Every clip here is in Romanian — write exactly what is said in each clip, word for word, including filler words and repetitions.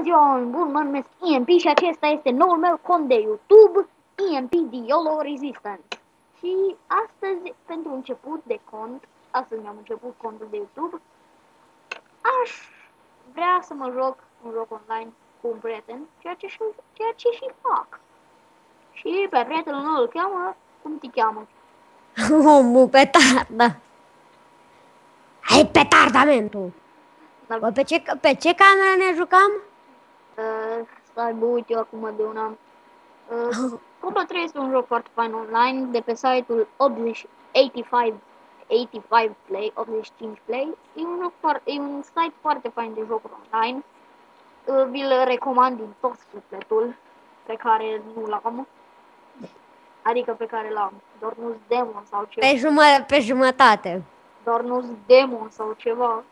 ziua, bun, mă numesc E M P și acesta este noul meu cont de YouTube, E M P The YOLO Resistance. Și astăzi, pentru început de cont, astăzi mi-am început contul de YouTube, aș vrea să mă joc un joc online cu un prieten, ceea ce și, ceea ce și fac. Și pe prietenul meu îl cheamă, cum te cheamă? Omul petardă. Hai petardamentul. Da. Bă, pe ce, pe ce cameră ne jucam? Uh, stai, bă, uite eu acum de un an. Uh, Cobra trei este un joc foarte fain online de pe site-ul optzeci, optzeci și cinci, optzeci și cinci Play, optzeci și cinci Play. E un, joc foarte, e un site foarte fain de jocuri online. Uh, vi-l recomand din tot sufletul, pe care nu l-am. Adică pe care l-am. Doar nu-s demon sau ceva. Pe, jumă, pe jumătate. Doar nu-s demon sau ceva.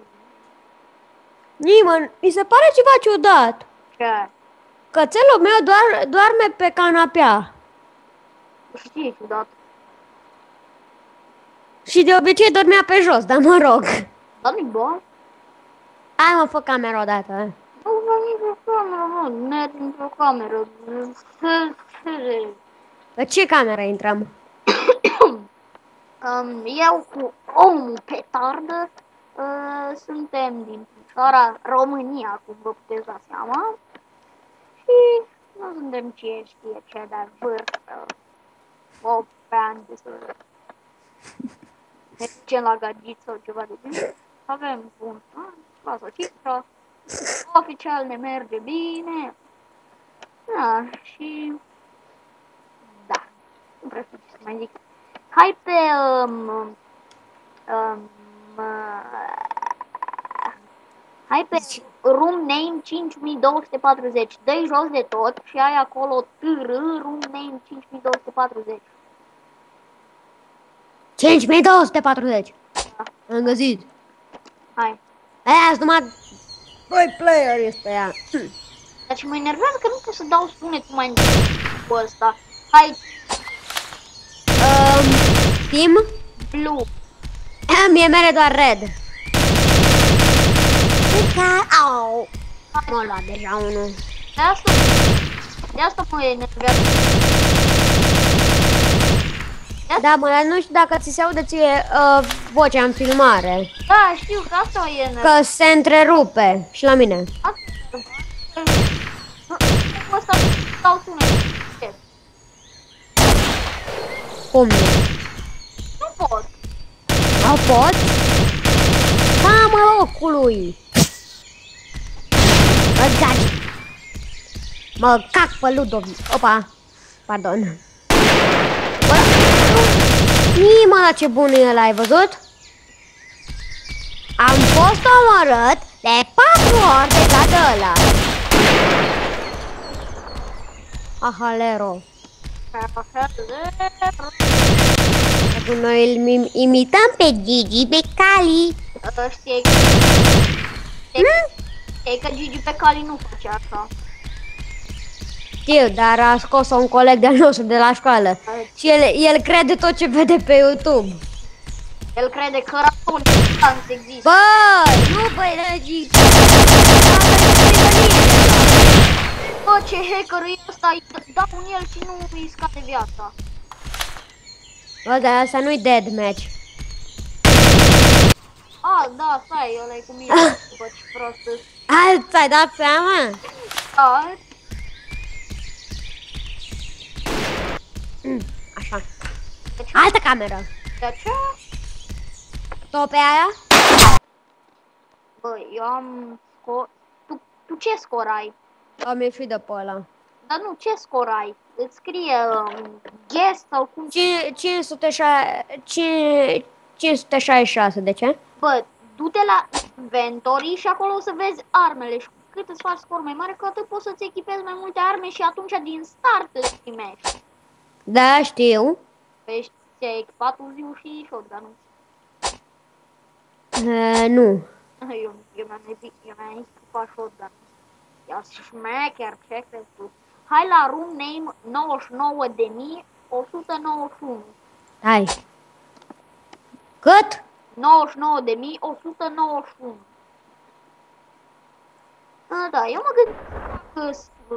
Nimeni, mi se pare ceva ciudat. Ce? Cățelul meu doar, doarme pe canapea. Știi ciudat. Și de obicei dormea pe jos, dar mă rog. Dar nu-i bun. Hai mă, fă camera odată. Nu vreau nici o cameră, mă. Merg într-o cameră. Pe ce cameră intrăm? Um, eu cu omul petardă uh, suntem din țara România, cum vă puteți da seama. Și nu suntem cine știe ce, dar vârstă. opt ani de să ne ducem la gadget sau ceva de genul. Avem un an, clasa cifra. Oficial ne merge bine. Da, și... Da, nu prea știu ce să mai zic. Hai pe... Um, um, uh, hai pe room name cinci mii două sute patruzeci. Dă-i jos de tot și ai acolo tr room name cinci mii două sute patruzeci. cinci mii două sute patruzeci. Da. Am găsit. Hai. Aia numai doi player este ea. Dar ce mă enervează că nu pot să dau sunet mai cu ăsta. Hai. Um, Team? Blue. Mie mere doar red. Au. M-a luat deja unul. De asta, de asta mă enervează. Da, mă, dar nu știu dacă ți se aude ție uh, vocea în filmare. Da, știu că asta e enervează. Că se întrerupe și la mine. Cu ăsta dau sunet. Cum nu? Nu pot. Nu pot? Da, mă, locului. Mă gaci. Mă cac pe Ludovic. Opa. Pardon. Bă, nii, mă, ce bun e ăla, ai văzut? Am fost omorât de patru ori de ca de ăla. Ahalero. Acum noi îl imităm pe Gigi Becali. Știi că Gigi Becali nu face asta. Știu, dar a scos-o un coleg de-al nostru de la școală. Și el, el crede tot ce vede pe YouTube. El crede că ratonul nu există. Bă, nu băi, Gigi. Bă, ce hacker e ăsta, îi dau în el și nu îi scade viața. Bă, dar asta nu-i deathmatch. A, da, stai, ăla e cu mine, bă, ce prost. A, ți-ai dat seama? Da. Mm, așa. Altă cameră. De ce? Tot pe aia? Bă, eu am scor... Tu, tu ce scor ai? Am ieșit de pe ăla. Dar nu, ce scor ai? Îți scrie um, guest sau cum? cinci sute șaizeci și șase, de ce? Bă, du-te la inventory și acolo o să vezi armele și cât îți faci scor mai mare, că atât poți să-ți echipezi mai multe arme și atunci din start le primești. Da, știu. Păi ți-ai echipat Uzi-ul și shotgun-ul. Uh, nu. Eu, eu mi-am echipat shotgun-ul. Ia șmecher, ce crezi tu? Hai la room name nouăzeci și nouă de mii o sută nouăzeci și unu. Hai. Cât? nouăzeci și nouă de mii o sută nouăzeci și unu. da, eu mă gândeam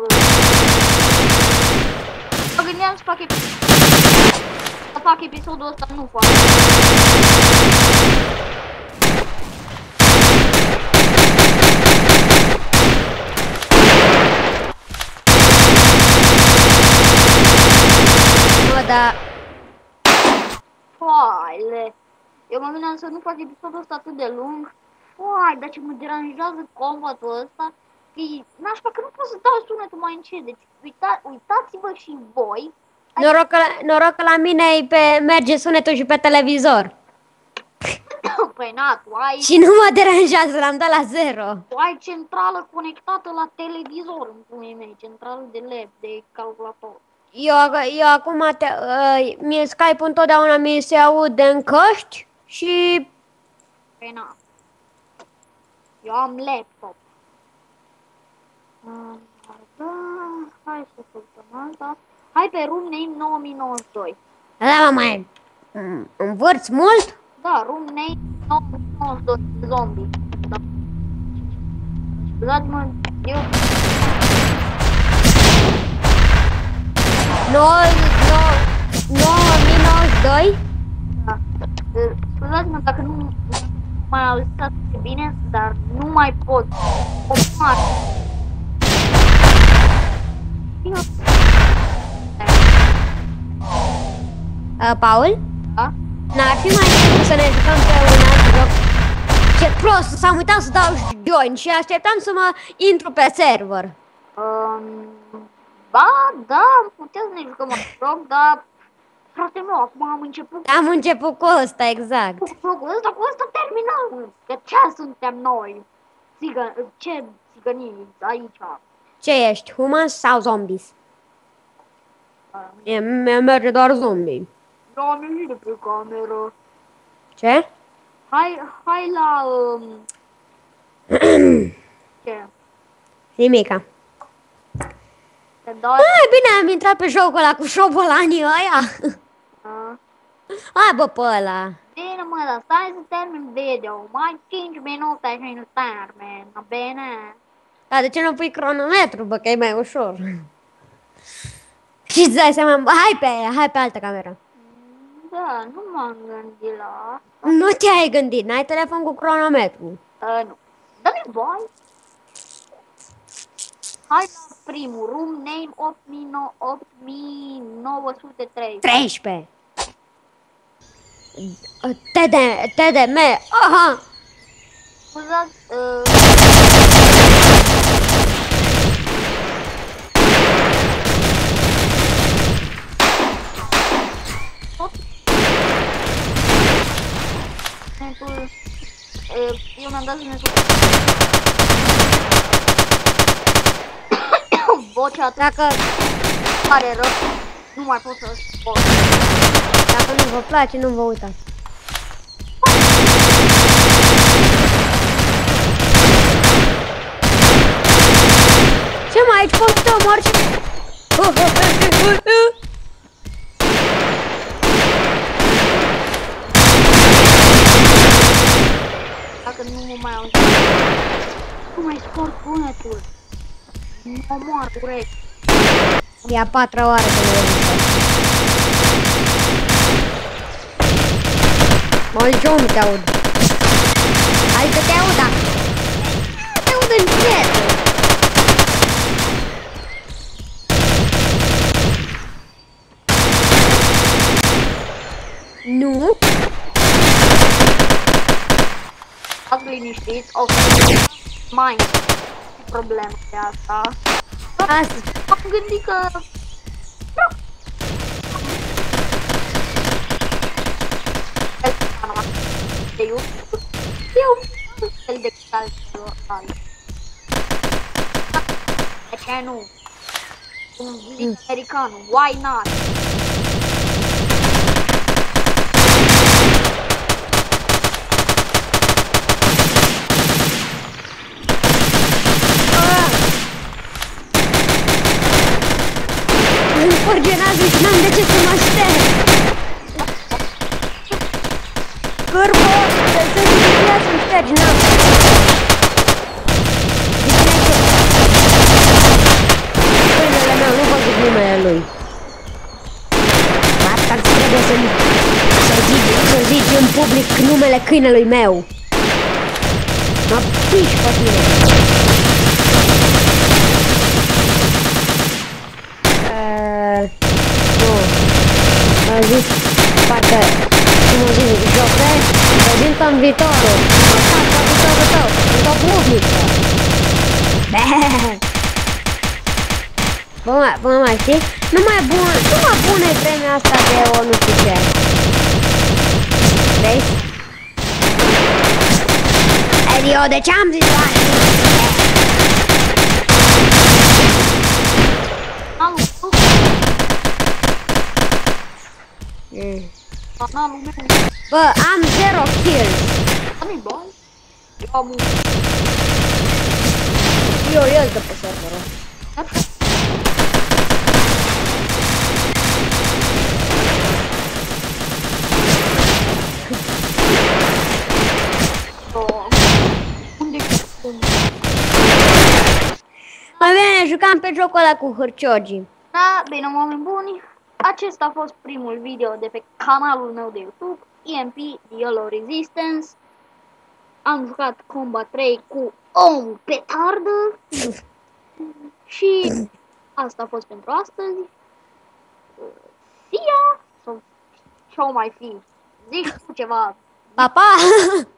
Mă gândeam să fac episodul Să fac episodul ăsta, nu fac Bă, da. Foaile. Eu mă gândeam să nu fac episodul ăsta atât de lung. Uai, dar ce mă deranjează combatul ăsta, că nașpa că nu pot să dau sunetul mai încet, deci uita, uitați-vă și voi. Noroc că, noroc că la mine pe, merge sunetul și pe televizor. Păi na, tu ai, Și nu mă deranjează, l-am dat la zero. tu ai centrală conectată la televizor, în puii mei, centrală de led, de calculator. Eu, eu acum, te, uh, mie Skype-ul întotdeauna mi se aude în căști și... Păi na. Eu am laptop. Uh, da, hai să facem asta. Hai pe room name nouă mii nouăzeci și doi. Da, mă, mai învârți mult? Da, room name nouă mii nouăzeci și doi, zombie. Da. Scuzați-mă, eu... nouă mii nouăzeci și doi? Da. Scuzați-mă dacă nu mai auziți atât de bine, dar nu mai pot. O mare. Uh, Paul? Da? N-ar fi mai simplu să ne jucăm pe un alt joc? Ce prost, s-am uitat să dau join și așteptam să mă intru pe server. Um, ba, da, putem să ne jucăm un joc, dar... Frate meu, acum am început Am început cu ăsta, exact. cu jocul ăsta, cu ăsta terminăm. Că ce suntem noi? Țigă, ce țigănii aici? Ce ești, humans sau zombies? Mie mie merge doar zombie. Da, am ieșit de pe cameră. Ce? Hai, hai la... Um... ce? Nimica. Te dau... Ah, bine, am intrat pe jocul ăla cu șobolanii ăia. A? Hai bă pe ăla. Bine mă, dar stai să termin video. Mai cinci minute și nu termin. Na bine? Dar de ce nu pui cronometru, bă, că e mai ușor. Și îți dai seama, hai pe, hai pe altă cameră. Da, nu m-am gândit la... Nu te-ai gândit, n-ai telefon cu cronometru. Uh, nu. Dă-mi voi. Hai la primul. Room name opt mii nouă sute trei. treisprezece. T D, T D M, aha! Scuzați, uh... Netul... Eu mi-am dat netul... Vocea atât Dacă, pare rău, nu mai pot să spun. dacă nu vă place, nu vă uitați. Ce mai aici pot să mor și... Dacă nu mă mai auzi, nu mai scot sunetul. Mă moar urechi. E a patra oară că nu mă nici eu nu te aud. Adică te aud, da. Te aud încet. Nu? Ați liniștiți, o mai problemă de asta. Asta. M-am gândit că... Eu... Eu... fel de calciu. De ce nu? Un lig american, why not? Orgenează și n-am de ce să mă aștept. Cârbă, să se distrugea să-mi ștergi, n-am. numele câinelui meu. Mă piși pe tine. Uh, nu. Am zis, parcă, cum am zis, jocă, prezintă-mi viitorul. Mă fac pe viitorul tău. Sunt o publică. Bă, mă, bă, mă, știi? Nu mai bun, nu mai bună e vremea asta de o nu știu ce. Vezi? Adio, de ce am zis asta? Am făcut. Mm. Canalul meu. Bă, am zero kills. Nu-i bun. Eu am un... Eu, eu de pe serverul. Unde Mai bine, jucam pe jocul ăla cu hârciogii. Da, bine, oameni buni, acesta a fost primul video de pe canalul meu de YouTube, E M P The Yellow Resistance. Am jucat Combat trei cu omul petardă. Și asta a fost pentru astăzi. See ya! Sau ce-o mai fi? Zici tu ceva. Pa, pa!